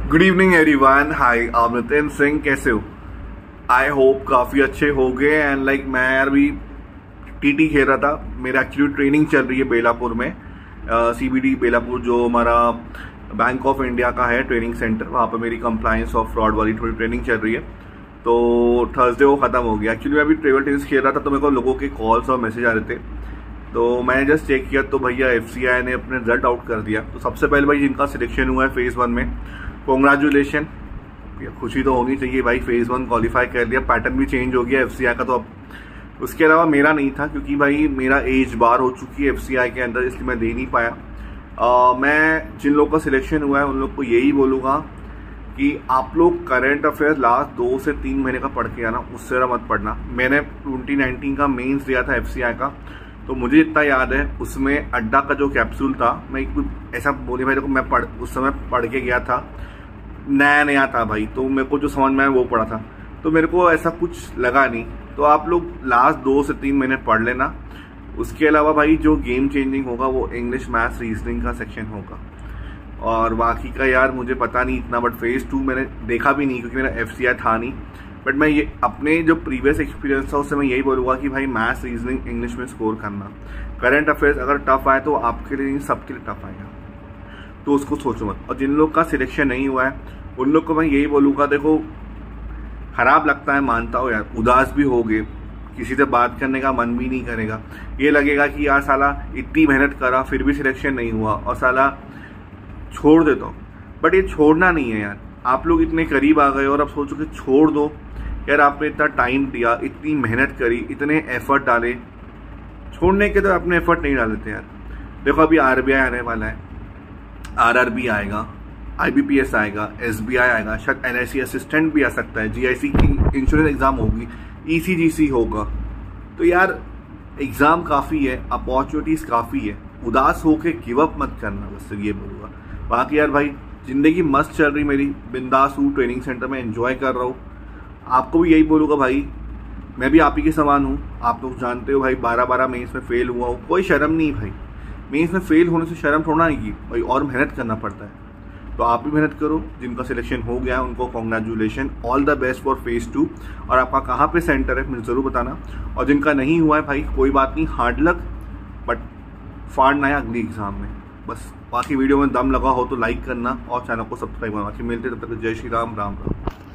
Good evening everyone. हाय, आप नितिन सिंह, कैसे हो? आई होप काफ़ी अच्छे हो गए। एंड मैं यार भी टीटी खेल रहा था। मेरा एक्चुअली ट्रेनिंग चल रही है बेलापुर में, सीबीडी बेलापुर, जो हमारा बैंक ऑफ इंडिया का है ट्रेनिंग सेंटर। वहाँ पर मेरी कंप्लायंस और फ्रॉड वाली थोड़ी ट्रेनिंग चल रही है। तो थर्सडे वो ख़त्म हो गया। एक्चुअली मैं अभी टेबल टेनिस खेल रहा था, तो मेरे को लोगों के कॉल्स और मैसेज आ रहे थे। तो मैंने जस्ट चेक किया तो भैया FCI ने अपने रिजल्ट आउट कर दिया। तो सबसे पहले भाई जिनका सिलेक्शन हुआ है फेज़ 1 में, कॉन्ग्रेचुलेशन। खुशी तो होनी चाहिए भाई, फेज़ 1 क्वालिफाई कर लिया। पैटर्न भी चेंज हो गया FCI का। तो अब उसके अलावा मेरा नहीं था, क्योंकि भाई मेरा एज बार हो चुकी है FCI के अंदर, इसलिए मैं दे नहीं पाया। मैं जिन लोगों का सिलेक्शन हुआ है उन लोग को यही बोलूँगा कि आप लोग करंट अफेयर लास्ट 2 से 3 महीने का पढ़ के आना, उससे ज़रा मत पढ़ना। मैंने 2019 का मेंस दिया था FCI का, तो मुझे इतना याद है उसमें अड्डा का जो कैप्सूल था, मैं ऐसा बोली भाई देखो, मैं उस समय पढ़ के गया था, नया था भाई, तो मेरे को जो समझ में आया वो पढ़ा था, तो मेरे को ऐसा कुछ लगा नहीं। तो आप लोग लास्ट 2 से 3 महीने पढ़ लेना। उसके अलावा भाई जो गेम चेंजिंग होगा वो इंग्लिश, मैथ्स, रीजनिंग का सेक्शन होगा। और बाकी का यार मुझे पता नहीं इतना, बट फेज़ 2 मैंने देखा भी नहीं, क्योंकि मेरा FCI था नहीं। बट मैं ये अपने जो प्रीवियस एक्सपीरियंस था उससे मैं यही बोलूँगा कि भाई मैथ्स, रीजनिंग, इंग्लिश में स्कोर करना। करंट अफेयर्स अगर टफ आए तो आपके लिए नहीं, सबके लिए टफ आएगा, तो उसको सोचो मत। और जिन लोग का सिलेक्शन नहीं हुआ है उन लोग को मैं यही बोलूँगा, देखो खराब लगता है, मानता हो यार, उदास भी होगे, किसी से बात करने का मन भी नहीं करेगा। ये लगेगा कि यार साला इतनी मेहनत करा फिर भी सिलेक्शन नहीं हुआ और साला छोड़ देता हूँ। बट ये छोड़ना नहीं है यार। आप लोग इतने करीब आ गए और अब सोचो कि छोड़ दो। यार आपने इतना टाइम दिया, इतनी मेहनत करी, इतने एफर्ट डाले, छोड़ने के तो अपने एफर्ट नहीं डाल देते यार। देखो अभी RBI आने वाला है, RRB आएगा, IBPS आएगा, SBI आएगा, शायद LIC असिस्टेंट भी आ सकता है, GIC की इंश्योरेंस एग्जाम होगी, ECGC होगा। तो यार एग्जाम काफ़ी है, अपॉर्चुनिटीज़ काफ़ी है, उदास होके गिव अप मत करना, बस ये बोलूँगा। बाकी यार भाई ज़िंदगी मस्त चल रही मेरी, बिंदास हूँ, ट्रेनिंग सेंटर में एंजॉय कर रहा हूँ। आपको भी यही बोलूँगा भाई, मैं भी आप ही के समान हूँ। आप लोग जानते हो भाई 12 मेंस में फेल हुआ हूँ, कोई शर्म नहीं भाई। मेंस में फेल होने से शर्म थोड़ा नहीं की भाई, और मेहनत करना पड़ता है। तो आप भी मेहनत करो। जिनका सिलेक्शन हो गया है उनको congratulation, all the best for phase 2। और आपका कहाँ पे सेंटर है मुझे ज़रूर बताना। और जिनका नहीं हुआ है भाई कोई बात नहीं, हार्ड लक, बट फाड़ना है अगली एग्ज़ाम में बस। बाकी वीडियो में दम लगा हो तो लाइक करना और चैनल को सब्सक्राइब करना। बाकी मिलते तब तक, जय श्री राम, राम राम।